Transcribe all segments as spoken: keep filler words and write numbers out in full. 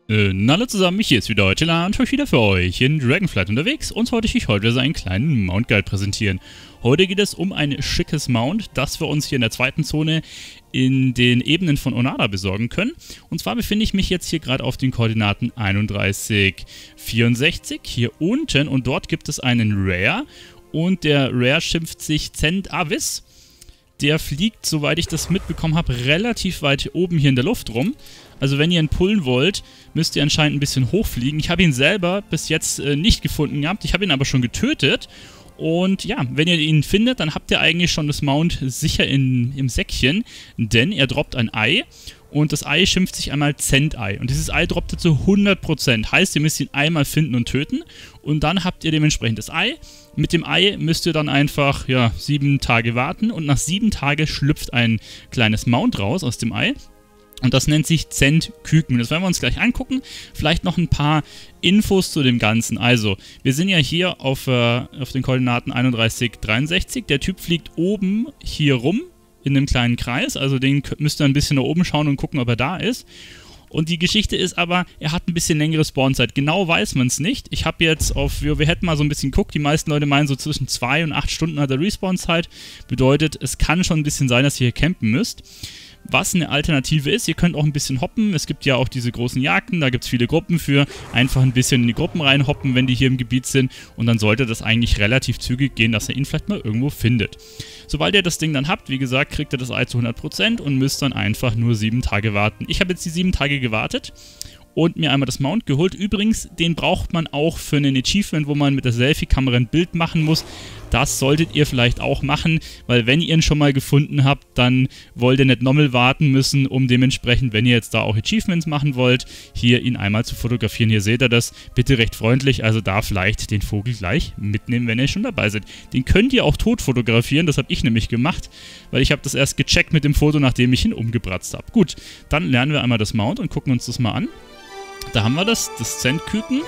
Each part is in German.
Äh, na alle zusammen, hier ist wieder heute und heute wieder für euch in Dragonflight unterwegs und wollte ich euch heute so einen kleinen Mount Guide präsentieren. Heute geht es um ein schickes Mount, das wir uns hier in der zweiten Zone in den Ebenen von Onada besorgen können. Und zwar befinde ich mich jetzt hier gerade auf den Koordinaten einunddreißig, vierundsechzig hier unten und dort gibt es einen Rare und der Rare schimpft sich Zend Avis. Der fliegt, soweit ich das mitbekommen habe, relativ weit oben hier in der Luft rum. Also wenn ihr ihn pullen wollt, müsst ihr anscheinend ein bisschen hochfliegen. Ich habe ihn selber bis jetzt äh, nicht gefunden gehabt, ich habe ihn aber schon getötet. Und ja, wenn ihr ihn findet, dann habt ihr eigentlich schon das Mount sicher in, im Säckchen, denn er droppt ein Ei und das Ei schimpft sich einmal Zend-Ei. Und dieses Ei droppt zu hundert Prozent, heißt ihr müsst ihn einmal finden und töten und dann habt ihr dementsprechend das Ei. Mit dem Ei müsst ihr dann einfach, ja, sieben Tage warten und nach sieben Tagen schlüpft ein kleines Mount raus aus dem Ei. Und das nennt sich Zend-Küken. Das werden wir uns gleich angucken. Vielleicht noch ein paar Infos zu dem Ganzen. Also, wir sind ja hier auf, äh, auf den Koordinaten einunddreißig, dreiundsechzig. Der Typ fliegt oben hier rum in einem kleinen Kreis. Also den müsst ihr ein bisschen nach oben schauen und gucken, ob er da ist. Und die Geschichte ist aber, er hat ein bisschen längere Spawnzeit. Genau weiß man es nicht. Ich habe jetzt auf, wir, wir hätten mal so ein bisschen geguckt, die meisten Leute meinen so zwischen zwei und acht Stunden hat er Respawn-Zeit. Bedeutet, es kann schon ein bisschen sein, dass ihr hier campen müsst. Was eine Alternative ist, ihr könnt auch ein bisschen hoppen, es gibt ja auch diese großen Jagden, da gibt es viele Gruppen für, einfach ein bisschen in die Gruppen reinhoppen, wenn die hier im Gebiet sind und dann sollte das eigentlich relativ zügig gehen, dass ihr ihn vielleicht mal irgendwo findet. Sobald ihr das Ding dann habt, wie gesagt, kriegt ihr das Ei zu hundert Prozent und müsst dann einfach nur sieben Tage warten. Ich habe jetzt die sieben Tage gewartet und mir einmal das Mount geholt. Übrigens, den braucht man auch für einen Achievement, wo man mit der Selfie-Kamera ein Bild machen muss. Das solltet ihr vielleicht auch machen, weil wenn ihr ihn schon mal gefunden habt, dann wollt ihr nicht nochmal warten müssen, um dementsprechend, wenn ihr jetzt da auch Achievements machen wollt, hier ihn einmal zu fotografieren. Hier seht ihr das, bitte recht freundlich, also da vielleicht den Vogel gleich mitnehmen, wenn ihr schon dabei seid. Den könnt ihr auch tot fotografieren, das habe ich nämlich gemacht, weil ich habe das erst gecheckt mit dem Foto, nachdem ich ihn umgebratzt habe. Gut, dann lernen wir einmal das Mount und gucken uns das mal an. Da haben wir das, das Zend-Küken.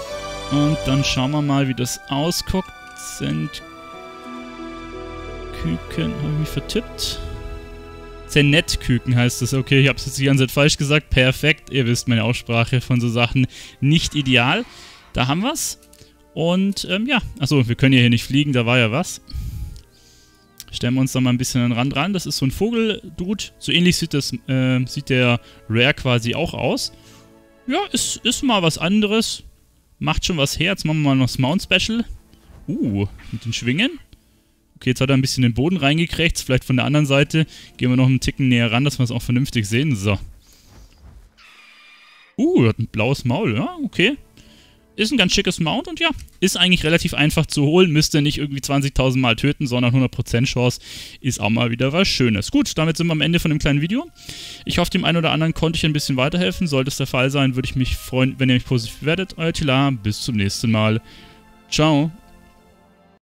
Und dann schauen wir mal, wie das ausguckt. Zend-Küken, habe ich mich vertippt? Zennet-Küken heißt das. Okay, ich habe es jetzt die ganze Zeit falsch gesagt. Perfekt, ihr wisst, meine Aussprache von so Sachen nicht ideal. Da haben wir es. Und ähm, ja, achso, wir können ja hier nicht fliegen, da war ja was. Stellen wir uns da mal ein bisschen an den Rand ran. Das ist so ein Vogeldude. So ähnlich sieht, das, äh, sieht der Rare quasi auch aus. Ja, ist, ist mal was anderes. Macht schon was her. Jetzt machen wir mal noch das Mount Special. Uh, mit den Schwingen. Okay, jetzt hat er ein bisschen den Boden reingekriegt. Vielleicht von der anderen Seite. Gehen wir noch einen Ticken näher ran, dass wir es auch vernünftig sehen. So. Uh, hat ein blaues Maul. Ja, okay. Ist ein ganz schickes Mount und ja, ist eigentlich relativ einfach zu holen. Müsst ihr nicht irgendwie zwanzigtausend Mal töten, sondern hundert Prozent Chance. Ist auch mal wieder was Schönes. Gut, damit sind wir am Ende von dem kleinen Video. Ich hoffe, dem einen oder anderen konnte ich ein bisschen weiterhelfen. Sollte es der Fall sein, würde ich mich freuen, wenn ihr mich positiv bewertet. Euer Tila, bis zum nächsten Mal. Ciao.